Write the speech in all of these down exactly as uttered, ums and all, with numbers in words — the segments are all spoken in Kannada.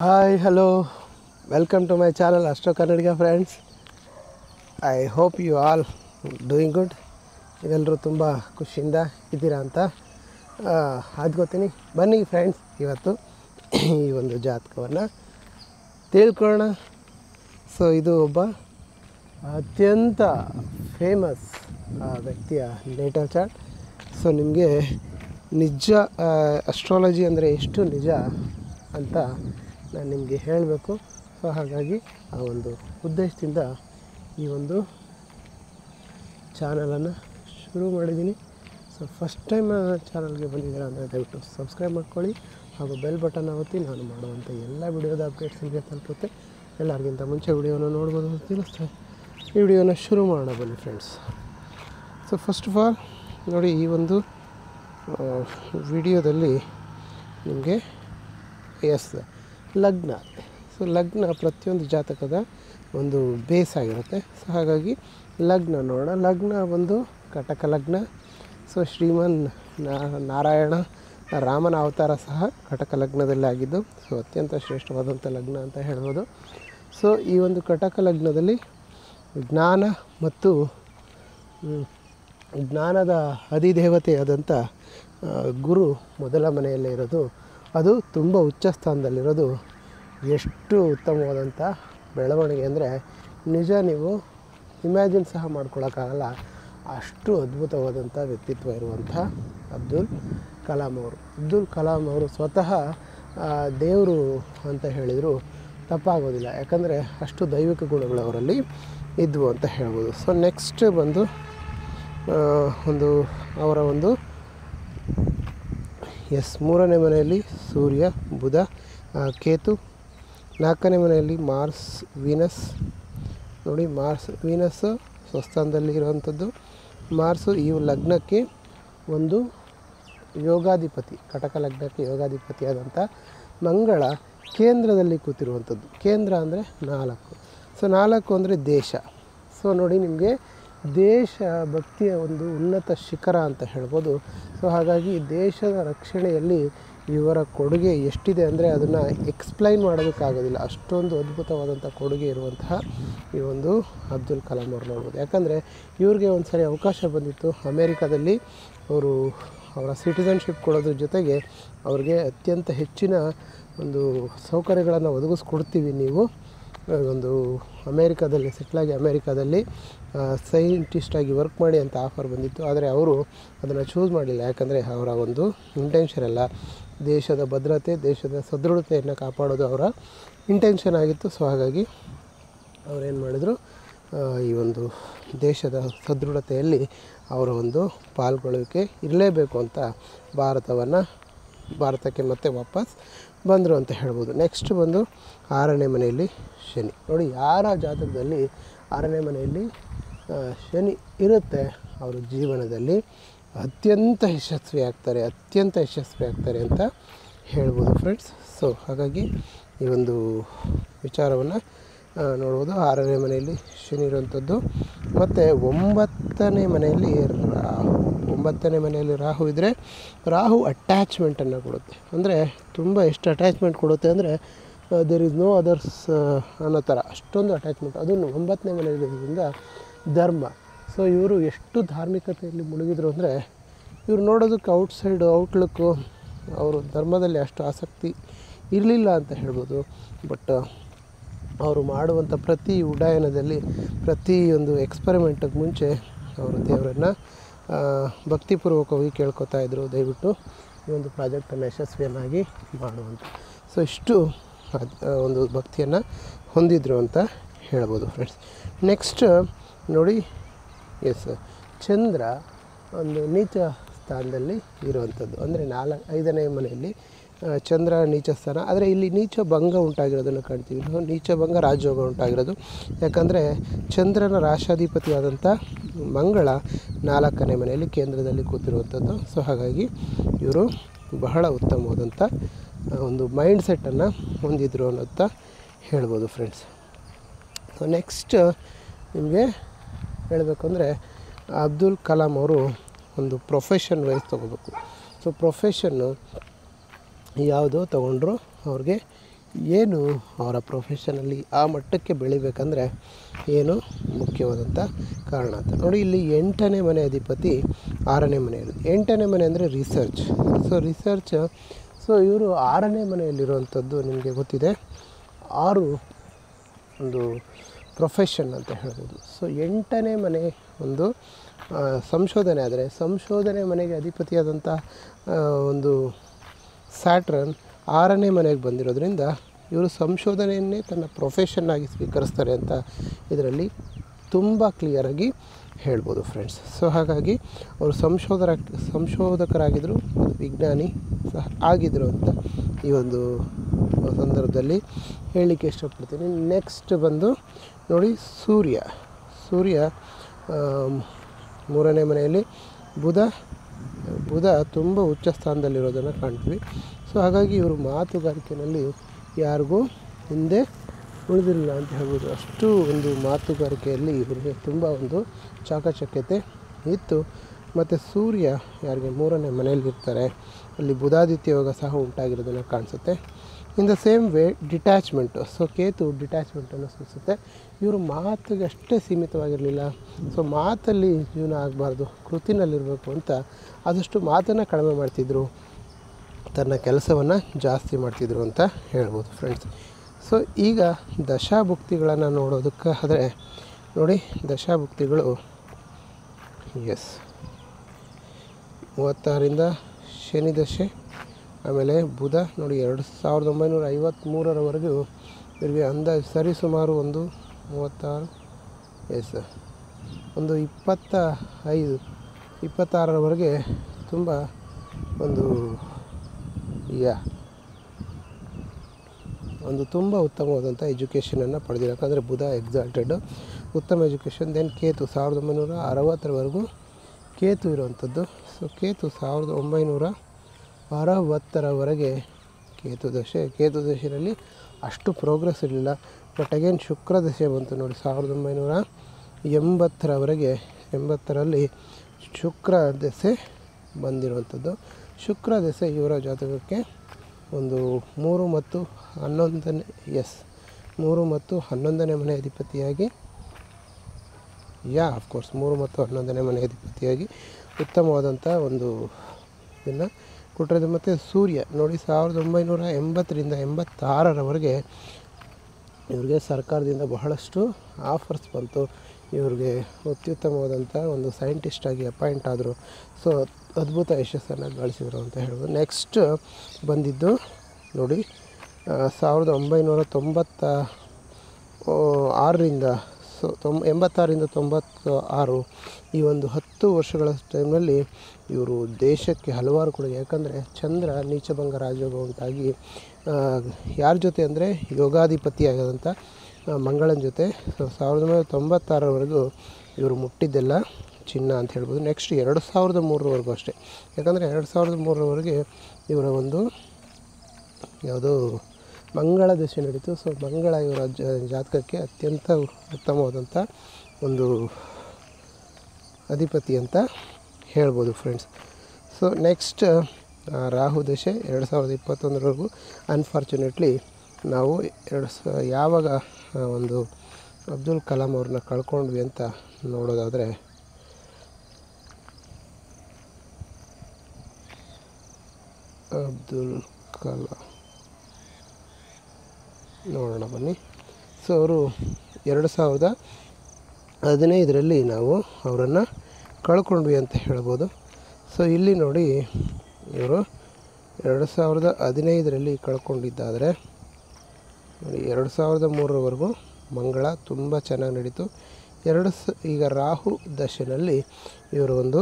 Hi, hello, welcome to my channel Astro Kannadiga friends. I hope you all doing good. ನೀವೆಲ್ಲರೂ ತುಂಬ ಖುಷಿಯಿಂದ ಇದ್ದೀರಾ ಅಂತ ಆದ್ಕೋತೀನಿ. ಬನ್ನಿ ಫ್ರೆಂಡ್ಸ್, ಇವತ್ತು ಈ ಒಂದು ಜಾತಕವನ್ನು ತಿಳ್ಕೊಳ್ಳೋಣ. ಸೊ ಇದು ಒಬ್ಬ ಅತ್ಯಂತ ಫೇಮಸ್ ವ್ಯಕ್ತಿಯ ನೇಟಲ್ ಚಾರ್ಟ್. ಸೊ ನಿಮಗೆ ನಿಜ ಅಸ್ಟ್ರಾಲಜಿ ಅಂದರೆ ಎಷ್ಟು ನಿಜ ಅಂತ ನಾನು ನಿಮಗೆ ಹೇಳಬೇಕು. ಸೊ ಹಾಗಾಗಿ ಆ ಒಂದು ಉದ್ದೇಶದಿಂದ ಈ ಒಂದು ಚಾನಲನ್ನು ಶುರು ಮಾಡಿದ್ದೀನಿ. ಸೊ ಫಸ್ಟ್ ಟೈಮ್ ಚಾನಲ್ಗೆ ಬಂದಿದ್ದೀರಾ ಅಂದರೆ ದಯವಿಟ್ಟು ಸಬ್ಸ್ಕ್ರೈಬ್ ಮಾಡ್ಕೊಳ್ಳಿ ಹಾಗೂ ಬೆಲ್ ಬಟನ್ ಒತ್ತಿ. ನಾನು ಮಾಡುವಂಥ ಎಲ್ಲ ವಿಡಿಯೋದ ಅಪ್ಡೇಟ್ಸ್ ನಿಮಗೆ ತಲುಪುತ್ತೆ. ಎಲ್ಲರಿಗಿಂತ ಮುಂಚೆ ವಿಡಿಯೋನ ನೋಡ್ಬೋದು ಅಂತ ತಿಳಿಸ್ತಾ ಈ ವಿಡಿಯೋನ ಶುರು ಮಾಡೋಣ ಬನ್ನಿ friends. So first of all ನೋಡಿ, ಈ ಒಂದು ವಿಡಿಯೋದಲ್ಲಿ ನಿಮಗೆ ಎಸ್ ಲಗ್ನ. ಸೊ ಲಗ್ನ ಪ್ರತಿಯೊಂದು ಜಾತಕದ ಒಂದು ಬೇಸ್ ಆಗಿರುತ್ತೆ. ಸೊ ಹಾಗಾಗಿ ಲಗ್ನ ನೋಡೋಣ. ಲಗ್ನ ಒಂದು ಕಟಕ ಲಗ್ನ. ಸೊ ಶ್ರೀಮನ್ ನಾರಾಯಣ ರಾಮನ ಅವತಾರ ಸಹ ಕಟಕ ಲಗ್ನದಲ್ಲಿ ಆಗಿದ್ದು. ಸೊ ಅತ್ಯಂತ ಶ್ರೇಷ್ಠವಾದಂಥ ಲಗ್ನ ಅಂತ ಹೇಳ್ಬೋದು. ಸೊ ಈ ಒಂದು ಕಟಕ ಲಗ್ನದಲ್ಲಿ ಜ್ಞಾನ ಮತ್ತು ಜ್ಞಾನದ ಅಧಿದೇವತೆಯಾದಂಥ ಗುರು ಮೊದಲ ಮನೆಯಲ್ಲೇ ಇರೋದು, ಅದು ತುಂಬ ಉಚ್ಚ ಸ್ಥಾನದಲ್ಲಿರೋದು ಎಷ್ಟು ಉತ್ತಮವಾದಂಥ ಬೆಳವಣಿಗೆ ಅಂದರೆ ನಿಜ ನೀವು ಇಮ್ಯಾಜಿನ್ ಸಹ ಮಾಡ್ಕೊಳ್ಳೋಕ್ಕಾಗಲ್ಲ. ಅಷ್ಟು ಅದ್ಭುತವಾದಂಥ ವ್ಯಕ್ತಿತ್ವ ಇರುವಂಥ ಅಬ್ದುಲ್ ಕಲಾಂ ಅವರು. ಅಬ್ದುಲ್ ಕಲಾಂ ಅವರು ಸ್ವತಃ ದೇವರು ಅಂತ ಹೇಳಿದರೂ ತಪ್ಪಾಗೋದಿಲ್ಲ, ಯಾಕಂದರೆ ಅಷ್ಟು ದೈವಿಕ ಗುಣಗಳು ಅವರಲ್ಲಿ ಇದ್ವು ಅಂತ ಹೇಳ್ಬೋದು. ಸೊ ನೆಕ್ಸ್ಟ್ ಬಂದು ಒಂದು ಅವರ ಒಂದು ಎಸ್ ಮೂರನೇ ಮನೆಯಲ್ಲಿ ಸೂರ್ಯ, ಬುಧ, ಕೇತು. ನಾಲ್ಕನೇ ಮನೆಯಲ್ಲಿ ಮಾರ್ಸ್, ವೀನಸ್. ನೋಡಿ, ಮಾರ್ಸ್ ವೀನಸ್ ಸ್ವಸ್ಥಾನದಲ್ಲಿ ಇರುವಂಥದ್ದು. ಮಾರ್ಸು ಈ ಲಗ್ನಕ್ಕೆ ಒಂದು ಯೋಗಾಧಿಪತಿ, ಕಟಕ ಲಗ್ನಕ್ಕೆ ಯೋಗಾಧಿಪತಿಯಾದಂಥ ಮಂಗಳ ಕೇಂದ್ರದಲ್ಲಿ ಕೂತಿರುವಂಥದ್ದು. ಕೇಂದ್ರ ಅಂದರೆ ನಾಲ್ಕು. ಸೊ ನಾಲ್ಕು ಅಂದರೆ ದೇಶ. ಸೊ ನೋಡಿ, ನಿಮಗೆ ದೇಶ ಭಕ್ತಿಯ ಒಂದು ಉನ್ನತ ಶಿಖರ ಅಂತ ಹೇಳ್ಬೋದು. ಸೊ ಹಾಗಾಗಿ ದೇಶದ ರಕ್ಷಣೆಯಲ್ಲಿ ಇವರ ಕೊಡುಗೆ ಎಷ್ಟಿದೆ ಅಂದರೆ ಅದನ್ನು ಎಕ್ಸ್ಪ್ಲೈನ್ ಮಾಡೋದಕ್ಕಾಗೋದಿಲ್ಲ. ಅಷ್ಟೊಂದು ಅದ್ಭುತವಾದಂಥ ಕೊಡುಗೆ ಇರುವಂತಹ ಈ ಒಂದು ಅಬ್ದುಲ್ ಕಲಾಂ ಅವ್ರು ನೋಡ್ಬೋದು. ಯಾಕಂದರೆ ಇವ್ರಿಗೆ ಒಂದು ಸರಿ ಅವಕಾಶ ಬಂದಿತ್ತು ಅಮೇರಿಕಾದಲ್ಲಿ. ಅವರು ಅವರ ಸಿಟಿಸನ್ಶಿಪ್ ಕೊಡೋದ್ರ ಜೊತೆಗೆ ಅವ್ರಿಗೆ ಅತ್ಯಂತ ಹೆಚ್ಚಿನ ಒಂದು ಸೌಕರ್ಯಗಳನ್ನು ಒದಗಿಸ್ಕೊಡ್ತೀವಿ, ನೀವು ಒಂದು ಅಮೇರಿಕಾದಲ್ಲಿ ಸೆಟ್ಲಾಗಿ ಅಮೇರಿಕಾದಲ್ಲಿ ಸೈಂಟಿಸ್ಟಾಗಿ ವರ್ಕ್ ಮಾಡಿ ಅಂತ ಆಫರ್ ಬಂದಿತ್ತು. ಆದರೆ ಅವರು ಅದನ್ನು ಚೂಸ್ ಮಾಡಲಿಲ್ಲ. ಯಾಕಂದರೆ ಅವರ ಒಂದು ಇಂಟೆನ್ಷನ್ ಎಲ್ಲ ದೇಶದ ಭದ್ರತೆ, ದೇಶದ ಸದೃಢತೆಯನ್ನು ಕಾಪಾಡೋದು ಅವರ ಇಂಟೆನ್ಷನ್ ಆಗಿತ್ತು. ಸೊ ಹಾಗಾಗಿ ಅವರೇನು ಮಾಡಿದರು, ಈ ಒಂದು ದೇಶದ ಸದೃಢತೆಯಲ್ಲಿ ಅವರ ಒಂದು ಪಾಲ್ಗೊಳ್ಳುವಿಕೆ ಇರಲೇಬೇಕು ಅಂತ ಭಾರತವನ್ನು ಭಾರತಕ್ಕೆ ಮತ್ತೆ ವಾಪಸ್ ಬಂದರು ಅಂತ ಹೇಳ್ಬೋದು. ನೆಕ್ಸ್ಟ್ ಬಂದು ಆರನೇ ಮನೆಯಲ್ಲಿ ಶನಿ. ನೋಡಿ, ಯಾರ ಜಾತಕದಲ್ಲಿ ಆರನೇ ಮನೆಯಲ್ಲಿ ಶನಿ ಇರುತ್ತೆ ಅವರು ಜೀವನದಲ್ಲಿ ಅತ್ಯಂತ ಯಶಸ್ವಿ ಆಗ್ತಾರೆ, ಅತ್ಯಂತ ಯಶಸ್ವಿ ಆಗ್ತಾರೆ ಅಂತ ಹೇಳ್ಬೋದು ಫ್ರೆಂಡ್ಸ್. ಸೊ ಹಾಗಾಗಿ ಈ ಒಂದು ವಿಚಾರವನ್ನು ನೋಡ್ಬೋದು. ಆರನೇ ಮನೆಯಲ್ಲಿ ಶನಿ ಇರುವಂಥದ್ದು. ಮತ್ತು ಒಂಬತ್ತನೇ ಮನೆಯಲ್ಲಿ ರಾಹು. ಒಂಬತ್ತನೇ ಮನೆಯಲ್ಲಿ ರಾಹು ಇದ್ದರೆ ರಾಹು ಅಟ್ಯಾಚ್ಮೆಂಟನ್ನು ಕೊಡುತ್ತೆ. ಅಂದರೆ ತುಂಬ ಎಷ್ಟು ಅಟ್ಯಾಚ್ಮೆಂಟ್ ಕೊಡುತ್ತೆ ಅಂದರೆ ದೇರ್ ಈಸ್ ನೋ ಅದರ್ಸ್ ಅನ್ನೋ ಥರ, ಅಷ್ಟೊಂದು ಅಟ್ಯಾಚ್ಮೆಂಟ್. ಅದನ್ನು ಒಂಬತ್ತನೇ ಮನೆಯಲ್ಲಿರೋದ್ರಿಂದ ಧರ್ಮ. ಸೊ ಇವರು ಎಷ್ಟು ಧಾರ್ಮಿಕತೆಯಲ್ಲಿ ಮುಳುಗಿದ್ರು ಅಂದರೆ ಇವರು ನೋಡೋದಕ್ಕೆ ಔಟ್ಸೈಡು ಔಟ್ಲುಕ್ಕು ಅವರು ಧರ್ಮದಲ್ಲಿ ಅಷ್ಟು ಆಸಕ್ತಿ ಇರಲಿಲ್ಲ ಅಂತ ಹೇಳ್ಬೋದು. ಬಟ್ ಅವರು ಮಾಡುವಂಥ ಪ್ರತಿ ಉಡ್ಡಯನದಲ್ಲಿ, ಪ್ರತಿಯೊಂದು ಎಕ್ಸ್ಪರಿಮೆಂಟಿಗೆ ಮುಂಚೆ ಅವರು ದೇವರನ್ನು ಭಕ್ತಿಪೂರ್ವಕವಾಗಿ ಕೇಳ್ಕೊತಾ ಇದ್ದರು, ದಯವಿಟ್ಟು ಈ ಒಂದು ಪ್ರಾಜೆಕ್ಟನ್ನು ಯಶಸ್ವಿಯನ್ನಾಗಿ ಮಾಡುವಂಥ. ಸೊ ಇಷ್ಟು ಒಂದು ಭಕ್ತಿಯನ್ನು ಹೊಂದಿದ್ರು ಅಂತ ಹೇಳ್ಬೋದು ಫ್ರೆಂಡ್ಸ್. ನೆಕ್ಸ್ಟ್ ನೋಡಿ, ಎಸ್ ಚಂದ್ರ ಒಂದು ನೀಚ ಸ್ಥಾನದಲ್ಲಿ ಇರುವಂಥದ್ದು. ಅಂದರೆ ನಾಲ್ಕು ಐದನೇ ಮನೆಯಲ್ಲಿ ಚಂದ್ರ ನೀಚ ಸ್ಥಾನ. ಆದರೆ ಇಲ್ಲಿ ನೀಚ ಭಂಗ ಉಂಟಾಗಿರೋದನ್ನು ಕಾಣ್ತೀವಿ ನಾವು. ನೀಚ ಭಂಗ ರಾಜಯೋಗ ಉಂಟಾಗಿರೋದು. ಯಾಕಂದರೆ ಚಂದ್ರನ ರಾಶಾಧಿಪತಿಯಾದಂಥ ಮಂಗಳ ನಾಲ್ಕನೇ ಮನೆಯಲ್ಲಿ ಕೇಂದ್ರದಲ್ಲಿ ಕೂತಿರುವಂಥದ್ದು. ಸೊ ಹಾಗಾಗಿ ಇವರು ಬಹಳ ಉತ್ತಮವಾದಂಥ ಒಂದು ಮೈಂಡ್ ಸೆಟ್ಟನ್ನು ಹೊಂದಿದ್ರು ಅನ್ನೋಂಥ ಹೇಳ್ಬೋದು ಫ್ರೆಂಡ್ಸ್. ಸೊ ನೆಕ್ಸ್ಟ್ ನಿಮಗೆ ಹೇಳಬೇಕು ಅಂದರೆ ಅಬ್ದುಲ್ ಕಲಾಂ ಅವರು ಒಂದು ಪ್ರೊಫೆಷನ್ ವೈಸ್ ತೊಗೋಬೇಕು. ಸೊ ಪ್ರೊಫೆಷನ್ನು ಯಾವುದೋ ತೊಗೊಂಡ್ರು ಅವ್ರಿಗೆ ಏನು ಅವರ ಪ್ರೊಫೆಷನಲ್ಲಿ ಆ ಮಟ್ಟಕ್ಕೆ ಬೆಳಿಬೇಕಂದ್ರೆ ಏನು ಮುಖ್ಯವಾದಂಥ ಕಾರಣ ಅಂತ ನೋಡಿ. ಇಲ್ಲಿ ಎಂಟನೇ ಮನೆ ಅಧಿಪತಿ ಆರನೇ ಮನೆಯಲ್ಲಿ, ಎಂಟನೇ ಮನೆ ಅಂದರೆ ರಿಸರ್ಚ್. ಸೊ ರಿಸರ್ಚ್ ಸೊ ಇವರು ಆರನೇ ಮನೆಯಲ್ಲಿರುವಂಥದ್ದು ನಿಮಗೆ ಗೊತ್ತಿದೆ. ಆರು ಒಂದು ಪ್ರೊಫೆಷನ್ ಅಂತ ಹೇಳ್ಬೋದು. ಸೊ ಎಂಟನೇ ಮನೆ ಒಂದು ಸಂಶೋಧನೆ ಆದರೆ, ಸಂಶೋಧನೆ ಮನೆಗೆ ಅಧಿಪತಿಯಾದಂಥ ಒಂದು ಸ್ಯಾಟ್ರನ್ ಆರನೇ ಮನೆಗೆ ಬಂದಿರೋದ್ರಿಂದ ಇವರು ಸಂಶೋಧನೆಯನ್ನೇ ತನ್ನ ಪ್ರೊಫೆಷನ್ನಾಗಿ ಸ್ವೀಕರಿಸ್ತಾರೆ ಅಂತ ಇದರಲ್ಲಿ ತುಂಬ ಕ್ಲಿಯರಾಗಿ ಹೇಳ್ಬೋದು ಫ್ರೆಂಡ್ಸ್. ಸೊ ಹಾಗಾಗಿ ಅವರು ಸಂಶೋಧರ ಸಂಶೋಧಕರಾಗಿದ್ದರು, ವಿಜ್ಞಾನಿ ಸಹ ಆಗಿದ್ದರು ಅಂತ ಈ ಒಂದು ಸಂದರ್ಭದಲ್ಲಿ ಹೇಳಲಿಕ್ಕೆ ಇಷ್ಟಪಡ್ತೀನಿ. ನೆಕ್ಸ್ಟ್ ಬಂದು ನೋಡಿ ಸೂರ್ಯ. ಸೂರ್ಯ ಮೂರನೇ ಮನೆಯಲ್ಲಿ, ಬುಧ ಬುಧ ತುಂಬ ಉಚ್ಚ ಸ್ಥಾನದಲ್ಲಿರೋದನ್ನು ಕಾಣ್ತೀವಿ. ಸೊ ಹಾಗಾಗಿ ಇವರು ಮಾತುಗಾರಿಕೆಯಲ್ಲಿ ಯಾರಿಗೂ ಹಿಂದೆ ಉಳಿದಿಲ್ಲ ಅಂತ ಹೇಳ್ಬೋದು. ಅಷ್ಟು ಒಂದು ಮಾತುಗಾರಿಕೆಯಲ್ಲಿ ಇವರಿಗೆ ತುಂಬ ಒಂದು ಚಾಕಚಕ್ಯತೆ ಇತ್ತು. ಮತ್ತು ಸೂರ್ಯ ಯಾರಿಗೆ ಮೂರನೇ ಮನೆಯಲ್ಲಿರ್ತಾರೆ, ಅಲ್ಲಿ ಬುಧಾದಿತ್ಯ ಯೋಗ ಸಹ ಉಂಟಾಗಿರೋದನ್ನು ಕಾಣಿಸುತ್ತೆ. In the same way detachment, so ಕೇತು ಡಿಟ್ಯಾಚ್ಮೆಂಟನ್ನು ಸೂಚಿಸುತ್ತೆ. ಇವರು ಮಾತಿಗೆ ಅಷ್ಟೇ ಸೀಮಿತವಾಗಿರಲಿಲ್ಲ. ಸೊ ಮಾತಲ್ಲಿ ಜೀವನ ಆಗಬಾರ್ದು, ಕೃತಿನಲ್ಲಿರಬೇಕು ಅಂತ ಆದಷ್ಟು ಮಾತನ್ನು ಕಡಿಮೆ ಮಾಡ್ತಿದ್ರು, ತನ್ನ ಕೆಲಸವನ್ನು ಜಾಸ್ತಿ ಮಾಡ್ತಿದ್ರು ಅಂತ ಹೇಳ್ಬೋದು ಫ್ರೆಂಡ್ಸ್. ಸೊ ಈಗ ದಶಾಭುಕ್ತಿಗಳನ್ನು ನೋಡೋದಕ್ಕೆ ಆದರೆ ನೋಡಿ, ದಶಾಭುಕ್ತಿಗಳು ಎಸ್ ಮೂವತ್ತಾರರಿಂದ ಶನಿ ದಶೆ, ಆಮೇಲೆ ಬುಧ ನೋಡಿ ಎರಡು ಸಾವಿರದ ಒಂಬೈನೂರ ಐವತ್ತ್ಮೂರರವರೆಗೂ ಇವರಿಗೆ ಅಂದಾಜು ಸರಿ ಸುಮಾರು ಒಂದು ಮೂವತ್ತಾರು ಎಸ್ ಒಂದು ಇಪ್ಪತ್ತ ಐದು ಇಪ್ಪತ್ತಾರರವರೆಗೆ ತುಂಬ ಒಂದು ಯಾ ಒಂದು ತುಂಬ ಉತ್ತಮವಾದಂಥ ಎಜುಕೇಷನನ್ನು ಪಡೆದಿರೋ, ಯಾಕಂದರೆ ಬುಧ ಎಕ್ಸಾಲ್ಟೆಡ್ ಉತ್ತಮ ಎಜುಕೇಷನ್. ದೆನ್ ಕೇತು ಸಾವಿರದ ಒಂಬೈನೂರ ಅರವತ್ತರವರೆಗೂ ಕೇತು ಇರುವಂಥದ್ದು. ಸೊ ಕೇತು ಸಾವಿರದ ಒಂಬೈನೂರ ಅರವತ್ತರವರೆಗೆ ಕೇತು ದಶೆ. ಕೇತು ದಶೆಯಲ್ಲಿ ಅಷ್ಟು ಪ್ರೋಗ್ರೆಸ್ ಇರಲಿಲ್ಲ. ಬಟ್ ಅಗೇನ್ ಶುಕ್ರ ದಶೆ ಬಂತು ನೋಡಿ ಸಾವಿರದ ಒಂಬೈನೂರ ಎಂಬತ್ತರವರೆಗೆ. ಎಂಬತ್ತರಲ್ಲಿ ಶುಕ್ರ ದಶೆ ಬಂದಿರುವಂಥದ್ದು. ಶುಕ್ರ ದಶೆ ಇವರ ಜಾತಕಕ್ಕೆ ಒಂದು ಮೂರು ಮತ್ತು ಹನ್ನೊಂದನೇ ಎಸ್ ಮೂರು ಮತ್ತು ಹನ್ನೊಂದನೇ ಮನೆ ಅಧಿಪತಿಯಾಗಿ ಯಾ ಅಫ್ಕೋರ್ಸ್ ಮೂರು ಮತ್ತು ಹನ್ನೊಂದನೇ ಮನೆ ಅಧಿಪತಿಯಾಗಿ ಉತ್ತಮವಾದಂಥ ಒಂದು ಇದನ್ನು ಕೊಟ್ಟಿರೋದು. ಮತ್ತು ಸೂರ್ಯ ನೋಡಿ ಸಾವಿರದ ಒಂಬೈನೂರ ಎಂಬತ್ತರಿಂದ ಎಂಬತ್ತಾರರವರೆಗೆ ಇವ್ರಿಗೆ ಸರ್ಕಾರದಿಂದ ಬಹಳಷ್ಟು ಆಫರ್ಸ್ ಬಂತು. ಇವ್ರಿಗೆ ಅತ್ಯುತ್ತಮವಾದಂಥ ಒಂದು ಸೈಂಟಿಸ್ಟಾಗಿ ಅಪಾಯಿಂಟ್ ಆದರು. ಸೊ ಅದ್ಭುತ ಯಶಸ್ಸನ್ನು ಗಳಿಸಿದರು ಅಂತ ಹೇಳ್ಬೋದು. ನೆಕ್ಸ್ಟ್ ಬಂದಿದ್ದು ನೋಡಿ ಸಾವಿರದ ಒಂಬೈನೂರ ತೊಂಬತ್ತ ಆರರಿಂದ ಸೊ ತೊಂಬ ಎಂಬತ್ತಾರರಿಂದ ತೊಂಬತ್ತ ಆರು ಈ ಒಂದು ಹತ್ತು ವರ್ಷಗಳ ಟೈಮ್ನಲ್ಲಿ ಇವರು ದೇಶಕ್ಕೆ ಹಲವಾರು ಕೊಡುಗೆ, ಯಾಕಂದರೆ ಚಂದ್ರ ನೀಚಭಂಗ ರಾಜಯೋಗ ಉಂಟಾಗಿ ಯಾರ ಜೊತೆ ಅಂದರೆ ಯೋಗಾಧಿಪತಿಯಾಗದಂಥ ಮಂಗಳನ ಜೊತೆ ಸೊ ಸಾವಿರದ ಒಂಬೈನೂರ ತೊಂಬತ್ತಾರರವರೆಗೂ ಇವರು ಮುಟ್ಟಿದ್ದೆಲ್ಲ ಚಿನ್ನ ಅಂತ ಹೇಳ್ಬೋದು. ನೆಕ್ಸ್ಟ್ ಎರಡು ಸಾವಿರದ ಮೂರರವರೆಗೂ ಅಷ್ಟೇ, ಯಾಕಂದರೆ ಎರಡು ಸಾವಿರದ ಮೂರರವರೆಗೆ ಇವರ ಒಂದು ಯಾವುದೋ ಮಂಗಳ ದಶೆ ನಡೀತು. ಸೊ ಮಂಗಳ ಇವರ ಜಾತಕಕ್ಕೆ ಅತ್ಯಂತ ಉತ್ತಮವಾದಂಥ ಒಂದು ಅಧಿಪತಿ ಅಂತ ಹೇಳ್ಬೋದು ಫ್ರೆಂಡ್ಸ್. ಸೊ ನೆಕ್ಸ್ಟ್ ರಾಹು ದಶೆ ಎರಡು ಸಾವಿರದ ಇಪ್ಪತ್ತೊಂದರವರೆಗೂ. ಅನ್ಫಾರ್ಚುನೇಟ್ಲಿ ನಾವು ಎರಡು ಸ ಯಾವಾಗ ಒಂದು ಅಬ್ದುಲ್ ಕಲಾಂ ಅವ್ರನ್ನ ಕಳ್ಕೊಂಡ್ವಿ ಅಂತ ನೋಡೋದಾದರೆ ಅಬ್ದುಲ್ ಕಲಾಂ ನೋಡೋಣ ಬನ್ನಿ. ಸೊ ಅವರು ಎರಡು ಸಾವಿರದ ಹದಿನೈದರಲ್ಲಿ ನಾವು ಅವರನ್ನು ಕಳ್ಕೊಂಡ್ವಿ ಅಂತ ಹೇಳ್ಬೋದು. ಸೊ ಇಲ್ಲಿ ನೋಡಿ ಇವರು ಎರಡು ಸಾವಿರದ ಹದಿನೈದರಲ್ಲಿ ಕಳ್ಕೊಂಡಿದ್ದಾದರೆ ನೋಡಿ ಎರಡು ಸಾವಿರದ ಮೂರರವರೆಗೂ ಮಂಗಳ ತುಂಬ ಚೆನ್ನಾಗಿ ನಡೀತು. ಎರಡು ಸ ಈಗ ರಾಹು ದಶೆಯಲ್ಲಿ ಇವರು ಒಂದು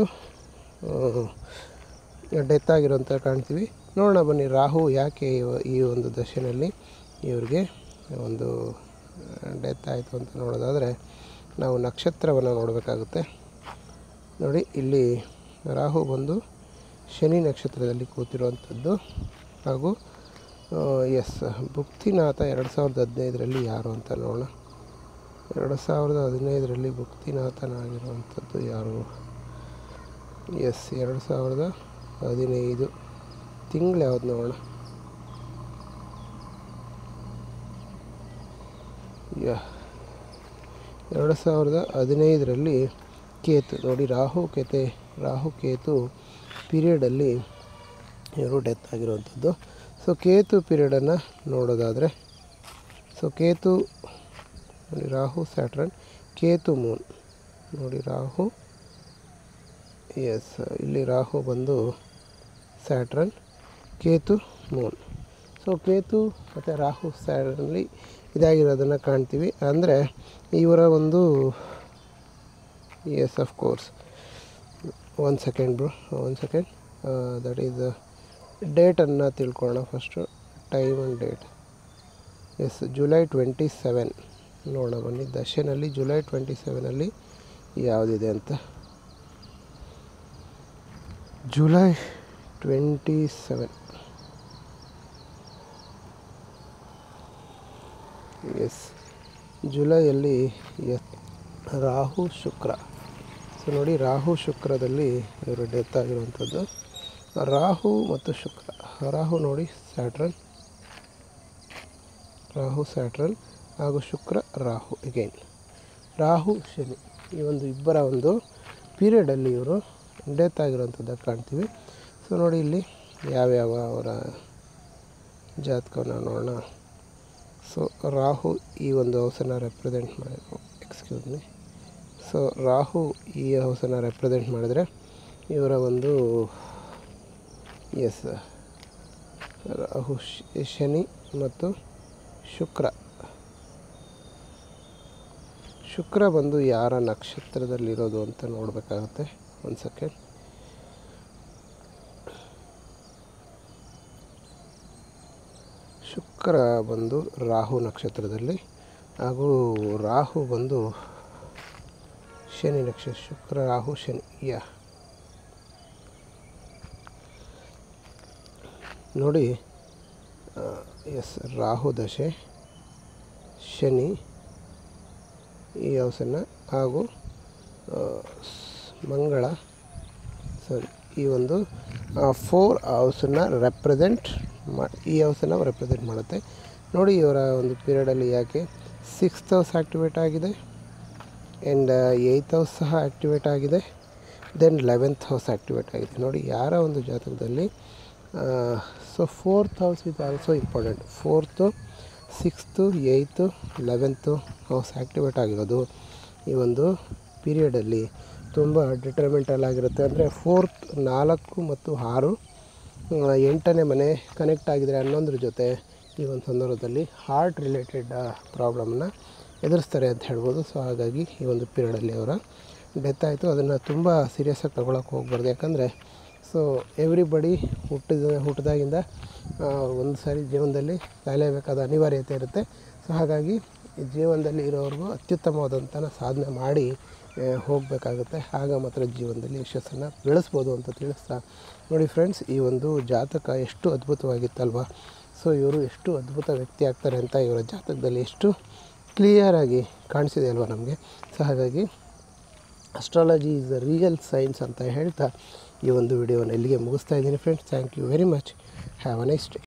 ಡೆತ್ ಆಗಿರೋಂಥ ಕಾಣ್ತೀವಿ. ನೋಡೋಣ ಬನ್ನಿ ರಾಹು ಯಾಕೆ ಈ ಒಂದು ದಶೆಯಲ್ಲಿ ಇವ್ರಿಗೆ ಒಂದು ಡೆತ್ ಆಯಿತು ಅಂತ ನೋಡೋದಾದರೆ ನಾವು ನಕ್ಷತ್ರವನ್ನು ನೋಡಬೇಕಾಗುತ್ತೆ. ನೋಡಿ ಇಲ್ಲಿ ರಾಹು ಬಂದು ಶನಿ ನಕ್ಷತ್ರದಲ್ಲಿ ಕೂತಿರುವಂಥದ್ದು. ಹಾಗೂ ಎಸ್ ಭುಕ್ತಿನಾಥ ಎರಡು ಸಾವಿರದ ಹದಿನೈದರಲ್ಲಿ ಯಾರು ಅಂತ ನೋಡೋಣ. ಎರಡು ಸಾವಿರದ ಹದಿನೈದರಲ್ಲಿ ಭುಕ್ತಿನಾಥನಾಗಿರುವಂಥದ್ದು ಯಾರು? ಎಸ್ ಎರಡು ಸಾವಿರದ ಹದಿನೈದು ತಿಂಗಳು ಯಾವುದು ನೋಡೋಣ. ಯಾ ಎರಡು ಸಾವಿರದ ಹದಿನೈದರಲ್ಲಿ ಕೇತು ನೋಡಿ, ರಾಹು ಕೇತೆ ರಾಹು ಕೇತು ಪೀರಿಯಡಲ್ಲಿ ಇವರು ಡೆತ್ ಆಗಿರುವಂಥದ್ದು. ಸೊ ಕೇತು ಪೀರಿಯಡನ್ನು ನೋಡೋದಾದರೆ, ಸೊ ಕೇತು ನೋಡಿ, ರಾಹು ಸ್ಯಾಟ್ರನ್, ಕೇತು ಮೂನ್ ನೋಡಿ, ರಾಹು ಎಸ್ ಇಲ್ಲಿ ರಾಹು ಬಂದು ಸ್ಯಾಟ್ರನ್, ಕೇತು ಮೂನ್. ಸೊ ಕೇತು ಮತ್ತು ರಾಹು ಸ್ಯಾಟ್ರನ್ಲಿ ಇದಾಗಿರೋದನ್ನು ಕಾಣ್ತೀವಿ. ಅಂದರೆ ಇವರ ಒಂದು yes of course one second bro one second that is ಡೇಟನ್ನು ತಿಳ್ಕೊಳ್ಳೋಣ first, time and date. Yes July twenty seven ನೋಡೋಣ ಬನ್ನಿ, ದಶೆನಲ್ಲಿ ಜುಲೈ ಟ್ವೆಂಟಿ ಸೆವೆನಲ್ಲಿ ಯಾವುದಿದೆ ಅಂತ. ಜುಲೈ ಟ್ವೆಂಟಿ ಸೆವೆನ್ ಎಸ್ ಜುಲೈಯಲ್ಲಿ ಎಸ್ ರಾಹು ಶುಕ್ರ. ಸೊ ನೋಡಿ, ರಾಹು ಶುಕ್ರದಲ್ಲಿ ಇವರು ಡೆತ್ ಆಗಿರುವಂಥದ್ದು. ರಾಹು ಮತ್ತು ಶುಕ್ರ, ರಾಹು ನೋಡಿ ಸ್ಯಾಟ್ರನ್, ರಾಹು ಸ್ಯಾಟ್ರನ್ ಹಾಗೂ ಶುಕ್ರ ರಾಹು ಎಗೈನ್, ರಾಹು ಶನಿ, ಈ ಒಂದು ಇಬ್ಬರ ಒಂದು ಪೀರಿಯಡಲ್ಲಿ ಇವರು ಡೆತ್ ಆಗಿರುವಂಥದ್ದು ಕಾಣ್ತೀವಿ. ಸೊ ನೋಡಿ, ಇಲ್ಲಿ ಯಾವ್ಯಾವ ಅವರ ಜಾತಕವನ್ನು ನೋಡೋಣ. ಸೊ ರಾಹು ಈ ಒಂದು ಹೌಸನ್ನು ರೆಪ್ರೆಸೆಂಟ್ ಮಾಡಿ, ಎಕ್ಸ್ಕ್ಯೂಸ್ ಮೀ, ಸೊ ರಾಹು ಈ ಹೌಸನ್ನು ರೆಪ್ರೆಸೆಂಟ್ ಮಾಡಿದರೆ ಇವರ ಒಂದು ಎಸ್ ರಾಹು ಶನಿ ಮತ್ತು ಶುಕ್ರ, ಶುಕ್ರ ಬಂದು ಯಾರ ನಕ್ಷತ್ರದಲ್ಲಿರೋದು ಅಂತ ನೋಡಬೇಕಾಗುತ್ತೆ. ಒಂದು ಸೆಕೆಂಡ್, ಶುಕ್ರ ಬಂದು ರಾಹು ನಕ್ಷತ್ರದಲ್ಲಿ ಹಾಗೂ ರಾಹು ಬಂದು ಶನಿ ನಕ್ಷತ್ರ, ಶುಕ್ರ ರಾಹು ಶನಿ. ಯಾ ನೋಡಿ, ಎಸ್ ರಾಹು ದಶೆ, ಶನಿ ಈ ಹೌಸನ್ನು ಹಾಗೂ ಮಂಗಳ ಸಾರಿ ಈ ಒಂದು ಫೋರ್ ಹೌಸನ್ನು ರೆಪ್ರೆಸೆಂಟ್ ಮಾಡಿ ಈ ಹೌಸನ್ನು ರೆಪ್ರೆಸೆಂಟ್ ಮಾಡುತ್ತೆ. ನೋಡಿ, ಇವರ ಒಂದು ಪೀರಿಯಡಲ್ಲಿ ಯಾಕೆ ಸಿಕ್ಸ್ತ್ ಹೌಸ್ ಆ್ಯಕ್ಟಿವೇಟ್ ಆಗಿದೆ ಆ್ಯಂಡ್ ಏಯ್ತ್ ಹೌಸ್ ಸಹ ಆ್ಯಕ್ಟಿವೇಟ್ ಆಗಿದೆ, ದೆನ್ ಲೆವೆಂತ್ ಹೌಸ್ ಆ್ಯಕ್ಟಿವೇಟ್ ಆಗಿದೆ. ನೋಡಿ, ಯಾರ ಒಂದು ಜಾತಕದಲ್ಲಿ so fourth house is also important. Fourth, sixth, eighth, eleventh house activate ಆಗಿರೋದು ಈ ಒಂದು ಪೀರಿಯಡಲ್ಲಿ ತುಂಬ ಡಿಟರ್ಮೆಂಟಲ್ ಆಗಿರುತ್ತೆ. ಅಂದರೆ ಫೋರ್ತ್ ನಾಲ್ಕು ಮತ್ತು ಆರು ಎಂಟನೇ ಮನೆ ಕನೆಕ್ಟ್ ಆಗಿದರೆ ಹನ್ನೊಂದರ ಜೊತೆ ಈ ಒಂದು ಸಂದರ್ಭದಲ್ಲಿ ಹಾರ್ಟ್ ರಿಲೇಟೆಡ್ ಪ್ರಾಬ್ಲಮ್ನ ಎದುರಿಸ್ತಾರೆ ಅಂತ ಹೇಳ್ಬೋದು. ಸೊ ಹಾಗಾಗಿ ಈ ಒಂದು ಪೀರಿಯಡಲ್ಲಿ ಅವರ ಡೆತ್ ಆಯಿತು. ಅದನ್ನು ತುಂಬ ಸೀರಿಯಸ್ಸಾಗಿ ತಗೊಳಕ್ಕೆ ಹೋಗ್ಬಾರ್ದು, ಯಾಕಂದರೆ ಸೊ ಎವ್ರಿಬಡಿ ಹುಟ್ಟಿದ ಹುಟ್ಟಿದಾಗಿಂದ ಒಂದು ಸಾರಿ ಜೀವನದಲ್ಲಿ ಕಾಯಲೇಬೇಕಾದ ಅನಿವಾರ್ಯತೆ ಇರುತ್ತೆ. ಸೊ ಹಾಗಾಗಿ ಜೀವನದಲ್ಲಿ ಇರೋವರೆಗೂ ಅತ್ಯುತ್ತಮವಾದಂಥ ಸಾಧನೆ ಮಾಡಿ ಹೋಗಬೇಕಾಗುತ್ತೆ. ಆಗ ಮಾತ್ರ ಜೀವನದಲ್ಲಿ ಯಶಸ್ಸನ್ನು ಬೆಳೆಸ್ಬೋದು ಅಂತ ತಿಳಿಸ್ತಾ, ನೋಡಿ ಫ್ರೆಂಡ್ಸ್, ಈ ಒಂದು ಜಾತಕ ಎಷ್ಟು ಅದ್ಭುತವಾಗಿತ್ತಲ್ವ. ಸೊ ಇವರು ಎಷ್ಟು ಅದ್ಭುತ ವ್ಯಕ್ತಿ ಆಗ್ತಾರೆ ಅಂತ ಇವರ ಜಾತಕದಲ್ಲಿ ಎಷ್ಟು ಕ್ಲಿಯರಾಗಿ ಕಾಣಿಸಿದೆ ಅಲ್ವ ನಮಗೆ. ಸೊ ಹಾಗಾಗಿ astrology is a real science ಅಂತ ಹೇಳ್ತಾ ಈ ಒಂದು ವಿಡಿಯೋನ ಇಲ್ಲಿಗೆ ಮುಗಿಸ್ತಾ ಇದ್ದೀನಿ friends. Thank you very much. Have a nice day.